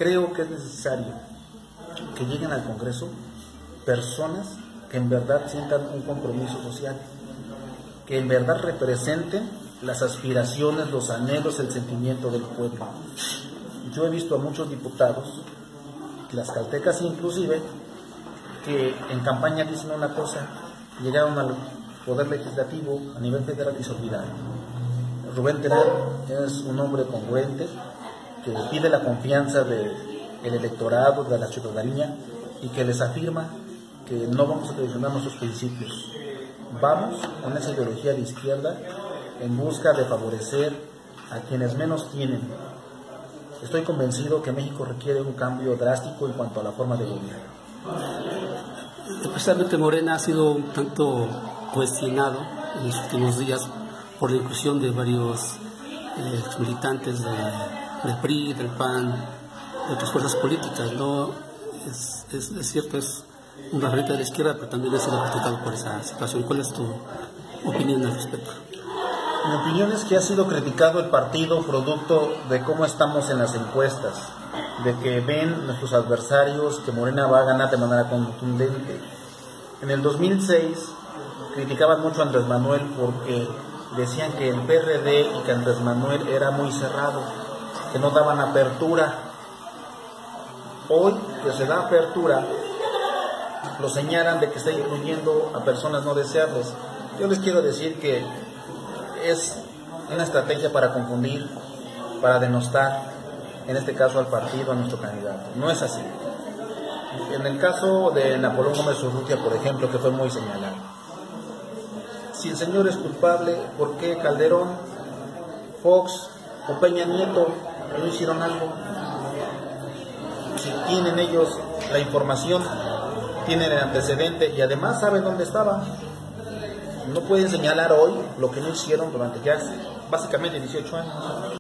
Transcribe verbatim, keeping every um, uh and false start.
creo que es necesario que lleguen al Congreso personas que en verdad sientan un compromiso social, que en verdad representen las aspiraciones, los anhelos, el sentimiento del pueblo. Yo he visto a muchos diputados, tlaxcaltecas inclusive, que en campaña dicen una cosa, llegaron al poder legislativo a nivel federal y se olvidaron. Rubén Terán es un hombre congruente que pide la confianza del electorado, de la ciudadanía, y que les afirma que no vamos a traicionar nuestros principios. Vamos con esa ideología de izquierda en busca de favorecer a quienes menos tienen. Estoy convencido que México requiere un cambio drástico en cuanto a la forma de gobierno. Precisamente Morena ha sido un tanto cuestionado en los últimos días por la inclusión de varios eh, exmilitantes de, del P R I, del P A N, de otras fuerzas políticas, ¿no? Es, es, es cierto, es un referente de la izquierda, pero también ha sido criticado por esa situación. ¿Cuál es tu opinión al respecto? Mi opinión es que ha sido criticado el partido producto de cómo estamos en las encuestas, de que ven nuestros adversarios que Morena va a ganar de manera contundente. En el dos mil seis criticaban mucho a Andrés Manuel porque decían que el P R D y que Andrés Manuel era muy cerrado, que no daban apertura. Hoy que se da apertura, lo señalan de que está incluyendo a personas no deseables. Yo les quiero decir que es una estrategia para confundir, para denostar, en este caso al partido, a nuestro candidato. No es así. En el caso de Napoleón Gómez Urrutia, por ejemplo, que fue muy señalado, si el señor es culpable, ¿por qué Calderón, Fox o Peña Nieto no hicieron algo? Si tienen ellos la información, tienen el antecedente y además saben dónde estaba, no pueden señalar hoy lo que no hicieron durante ya básicamente dieciocho años.